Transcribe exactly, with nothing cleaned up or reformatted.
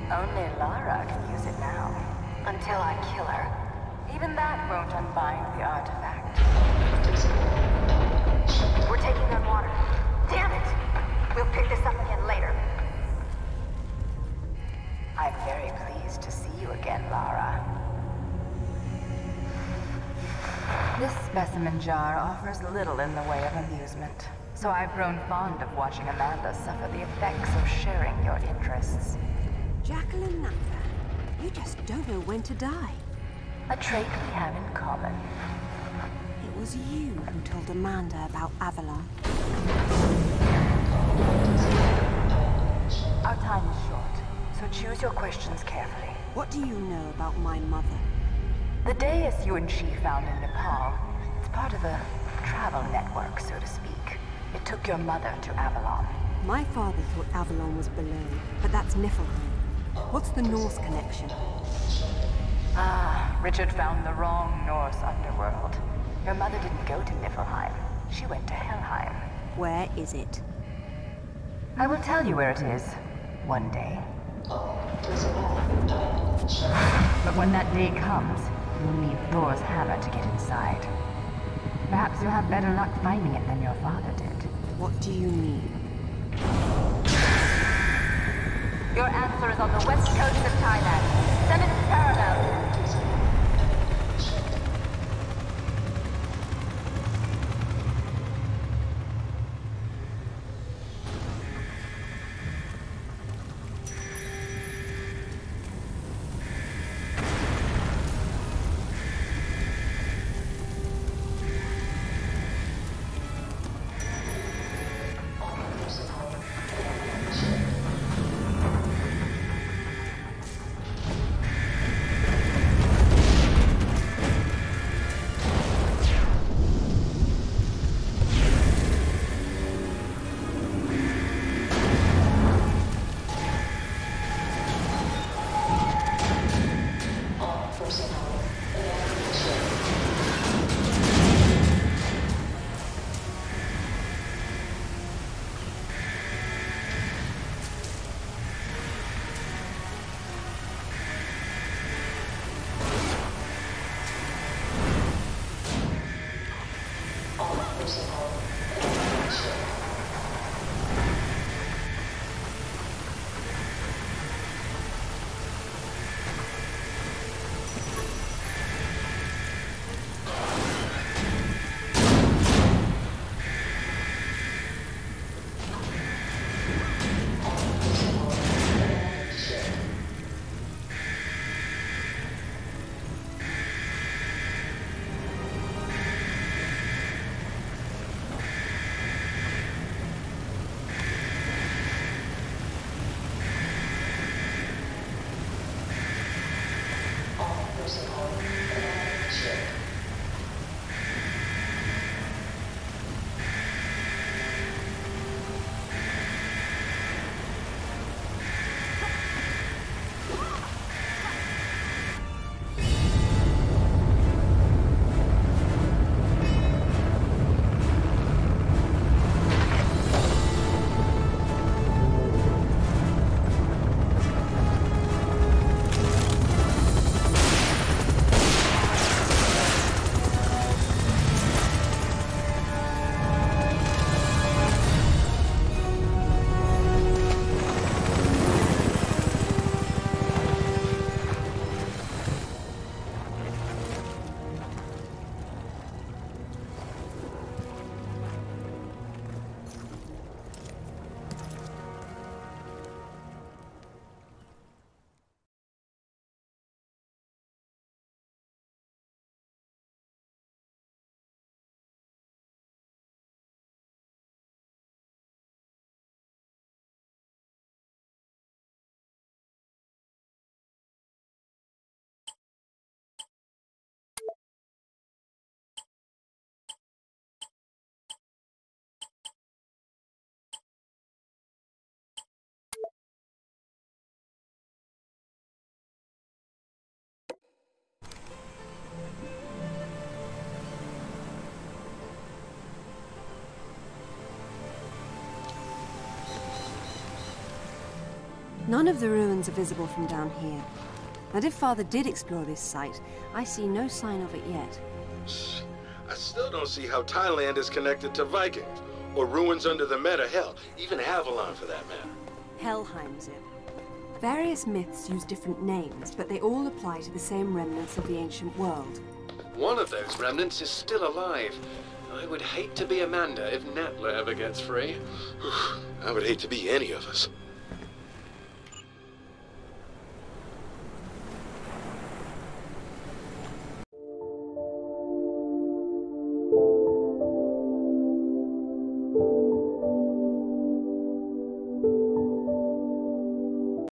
Only Lara can use it now. Until I kill her. Even that won't unbind the artifact. We're taking on water. Damn it! We'll pick this up again later. I'm very pleased to see you again, Lara. This specimen jar offers little in the way of amusement, so I've grown fond of watching Amanda suffer the effects of sharing your interests. Jacqueline Napper, you just don't know when to die. A trait we have in common. It was you who told Amanda about Avalon. Our time is short, so choose your questions carefully. What do you know about my mother? The dais you and she found in Nepal, it's part of a travel network, so to speak. It took your mother to Avalon. My father thought Avalon was below, but that's Niflheim. What's the Norse connection? Ah, Richard found the wrong Norse underworld. Your mother didn't go to Niflheim. She went to Helheim. Where is it? I will tell you where it is, one day. But when that day comes, you'll need Thor's hammer to get inside. Perhaps you'll have better luck finding it than your father did. What do you mean? Your answer is on the west coast of Thailand. Seventh parallel. None of the ruins are visible from down here. And if Father did explore this site, I see no sign of it yet. I still don't see how Thailand is connected to Vikings, or ruins under the Meta, hell, even Avalon for that matter. Helheim's it. Various myths use different names, but they all apply to the same remnants of the ancient world. One of those remnants is still alive. I would hate to be Amanda if Natla ever gets free. I would hate to be any of us.